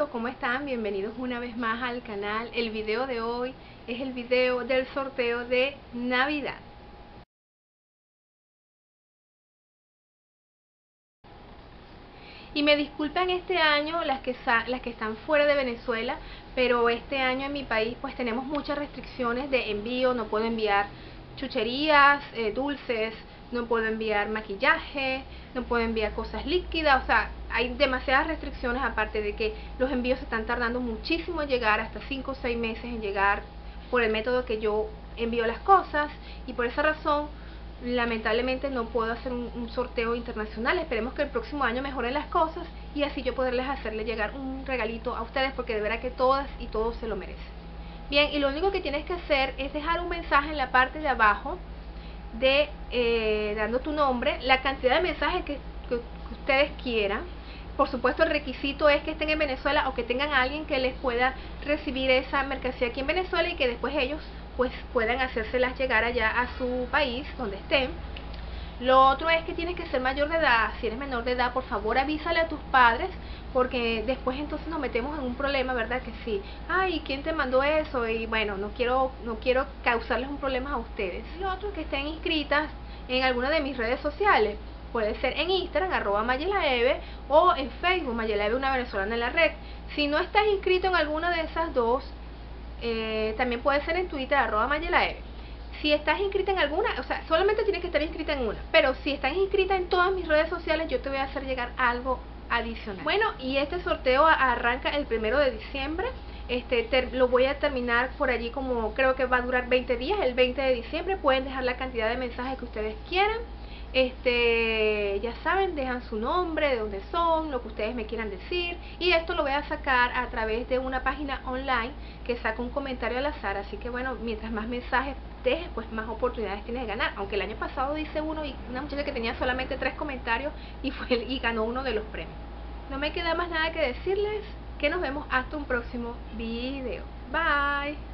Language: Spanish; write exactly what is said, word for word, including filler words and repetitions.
mundo, ¿cómo están? Bienvenidos una vez más al canal. El video de hoy es el video del sorteo de Navidad. Y me disculpan este año las que, las que están fuera de Venezuela, pero este año en mi país pues tenemos muchas restricciones de envío. No puedo enviar chucherías, eh, dulces, no puedo enviar maquillaje, no puedo enviar cosas líquidas, o sea, hay demasiadas restricciones, aparte de que los envíos se están tardando muchísimo en llegar, hasta cinco o seis meses en llegar por el método que yo envío las cosas, y por esa razón lamentablemente no puedo hacer un, un sorteo internacional. Esperemos que el próximo año mejoren las cosas y así yo poderles hacerle llegar un regalito a ustedes, porque de verdad que todas y todos se lo merecen. Bien, y lo único que tienes que hacer es dejar un mensaje en la parte de abajo de eh, dando tu nombre, la cantidad de mensajes que, que, que ustedes quieran. Por supuesto, el requisito es que estén en Venezuela o que tengan a alguien que les pueda recibir esa mercancía aquí en Venezuela, y que después ellos pues puedan hacérselas llegar allá a su país donde estén. Lo otro es que tienes que ser mayor de edad. Si eres menor de edad, por favor avísale a tus padres, porque después entonces nos metemos en un problema, ¿verdad? Que sí, ay, ¿quién te mandó eso? Y bueno, no quiero, no quiero causarles un problema a ustedes. Lo otro es que estén inscritas en alguna de mis redes sociales. Puede ser en Instagram, arroba Mayelaeve, o en Facebook, Mayelaeve, una venezolana en la red. Si no estás inscrito en alguna de esas dos, eh, también puede ser en Twitter, arroba Mayelaeve. Si estás inscrita en alguna, o sea, solamente tienes que estar inscrita en una, pero si estás inscrita en todas mis redes sociales, yo te voy a hacer llegar algo adicional. Bueno, y este sorteo arranca el primero de diciembre. Este, ter, lo voy a terminar por allí, como creo que va a durar veinte días, el veinte de diciembre. Pueden dejar la cantidad de mensajes que ustedes quieran. Este, ya saben, dejan su nombre, de dónde son, lo que ustedes me quieran decir, y esto lo voy a sacar a través de una página online que saca un comentario al azar. Así que bueno, mientras más mensajes dejes, pues más oportunidades tienes de ganar. Aunque el año pasado hice uno y una muchacha que tenía solamente tres comentarios y fue y ganó uno de los premios. No me queda más nada que decirles, que nos vemos hasta un próximo video. Bye.